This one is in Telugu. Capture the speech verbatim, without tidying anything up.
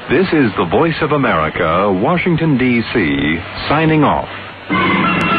This is the Voice of America, Washington, D C, signing off.